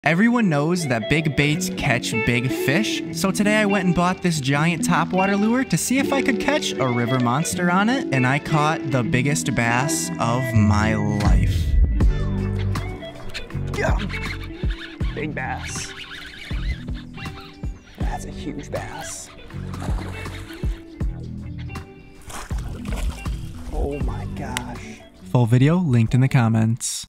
Everyone knows that big baits catch big fish, so today I went and bought this giant topwater lure to see if I could catch a river monster on it, and I caught the biggest bass of my life. Yeah. Big bass. That's a huge bass. Oh my gosh. Full video linked in the comments.